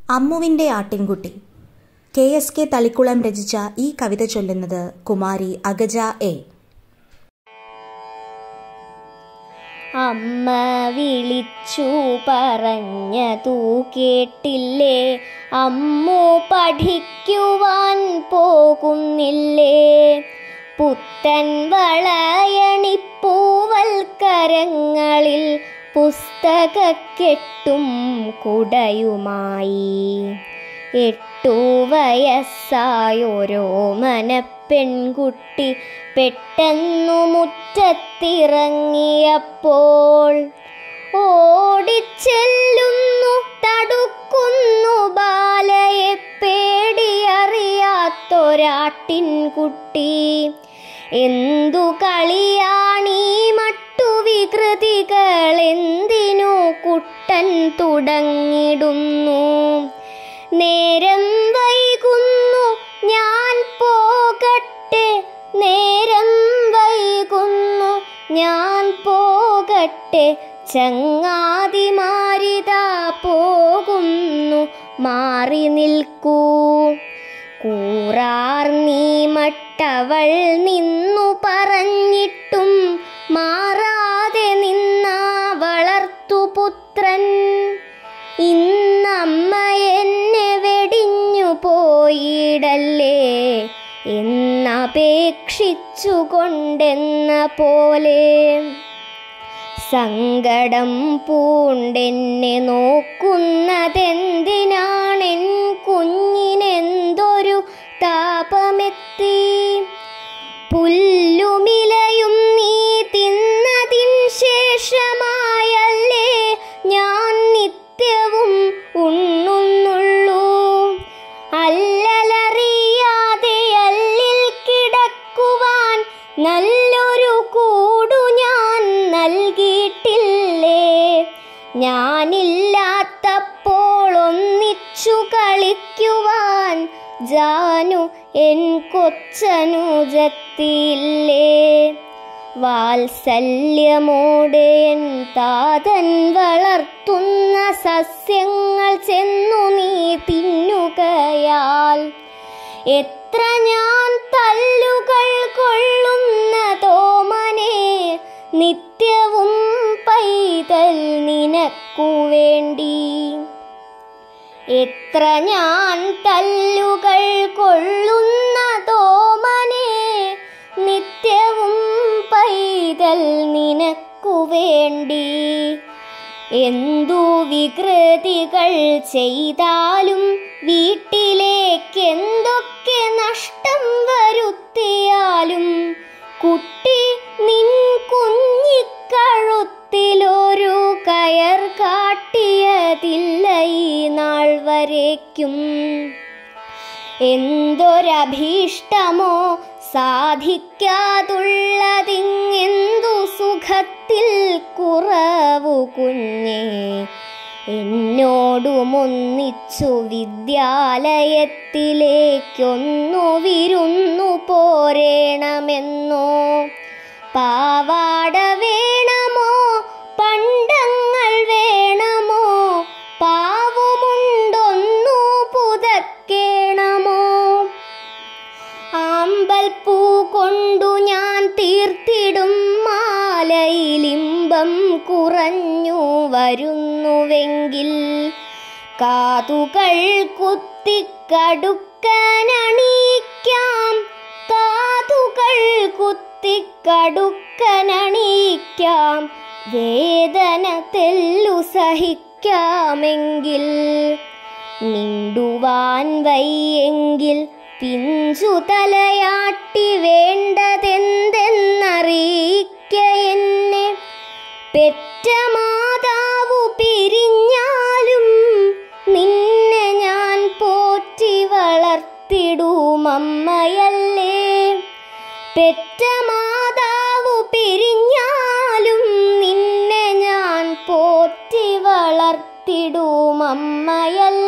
അമ്മുവിൻ്റെ ആട്ടിൻകുട്ടി. KSK Thalikkulam രചിച്ച ഈ കവിത ചൊല്ലുന്നത് കുമാരി അഗജ എ. അമ്മ വിളിച്ചു പറഞ്ഞതു കേട്ടില്ലേ, അമ്മു പഠിക്കുവാൻ പോകുന്നില്ലേ. പുത്തൻ വളയണിപ്പൂവൽക്കരങ്ങളിൽ പുസ്തകക്കെട്ടും കുടയുമായി 8 വയസ്സായൊരോ മനപ്പെൺകുട്ടി പെട്ടെന്നു മുറ്റത്തിറങ്ങിയപ്പോൾ ഓടിച്ചെല്ലുന്നു, തടുക്കുന്നു ബാലയെ പേടിയറിയാത്തൊരാട്ടിൻകുട്ടി. എന്തു കളിയാണീ മട്ടുവികൃതികൾ, എന്തിനു കുട്ടൻ തുടങ്ങിടുന്നു. നേരം വൈകുന്നു, ഞാൻ പോകട്ടെ, നേരം വൈകുന്നു, ഞാൻ പോകട്ടെ. ചങ്ങാതിമാരിതാ പോകുന്നു, മാറി നിൽക്കൂ. കൂറാർന്നീ മട്ടവൾ നിന്നു പറഞ്ഞിട്ടും മാറാതെ നിന്ന വളർത്തുപുത്രൻ. ഇന്നമ്മ എന്നെ വെടിഞ്ഞു പോയിടല്ലേ എന്നപേക്ഷിച്ചുകൊണ്ടെന്ന പോലെ സങ്കടം പൂണ്ടെന്നെ നോക്കുന്നതെന്തിനാണെൻ കുഞ്ഞിനെന്തൊരു താപമെത്തി. പുല്ലുമിലയും നീ തിന്നതിൻ ശേഷമായല്ലേ ഞാൻ നിത്യവും ഉണ്ണുന്നുള്ളൂ. അല്ലലറിയാതെ അല്ലിൽ കിടക്കുവാൻ നല്ലൊരു കൂടു ഞാൻ നൽകിയിട്ടില്ലേ. ഞാനില്ലാത്തപ്പോൾ ഒന്നിച്ചു കളിക്കുവാൻ ജാനു എൻ കൊച്ചനുജത്തിയില്ലേ. വാത്സല്യമോടെ എൻ താതൻ വളർത്തുന്ന സസ്യങ്ങൾ ചെന്നു നീ തിന്നുകയാൽ എത്ര ഞാൻ തല്ലുകൾ കൊള്ളുന്നതോമനെ. നിത്യവും പൈതൽ നിനക്കു വേണ്ടി എത്ര ഞാൻ തല്ലുകൾ കൊള്ളുന്നതോമനെ. നിത്യവും പൈതൽ നിനക്കു വേണ്ടി. എന്തു വികൃതികൾ ചെയ്താലും വീട്ടിലേക്കെന്തൊക്കെ നഷ്ടം വരുത്തിയാലും കുട്ടി നിൻ കുഞ്ഞിക്കഴുത്തിലൊരു കയർ കാട്ടിയതില്ല ഈ നാൾ വരേക്കും. എന്തൊരഭീഷ്ടമോ സാധിക്കാതുള്ളതിങ്ങെന്തു സുഖത്തിൽ കുറവു കുഞ്ഞേ. എന്നോടുമൊന്നിച്ചു വിദ്യാലയത്തിലേക്കൊന്നു വിരുന്നു പോരേണമെന്നോ. പാവാട വേണമോ, പണ്ടങ്ങൾ വേണമോ, പാവുമുണ്ടൊന്നു പുതക്കേണമോ. ആമ്പൽപ്പൂ കൊണ്ടു ഞാൻ തീർത്തിടും മാലയിലിമ്പം കുറഞ്ഞു വരുന്നുവെങ്കിൽ കാതുകൾ കുത്തിക്കടുക്കനണിയിക്കാം, കാതുകൾ കുത്തിക്കടുക്കനണിയിക്കാം. വേദന തെല്ലു സഹിക്കാമെങ്കിൽ മിണ്ടുവാൻ വയ്യെങ്കിൽ പിഞ്ചു തലയാട്ടി വേണ്ടതെന്തെന്നറിയിക്ക എന്നെ. പെറ്റ മാതാവു പിരിഞ്ഞാലും നിന്നെ ഞാൻ പോറ്റി വളർത്തിടുമമ്മയല്ലേ. പെറ്റ മാതാവു പിരിഞ്ഞാലും നിന്നെ ഞാൻ പോറ്റി വളർത്തിടുമമ്മയല്ലേ.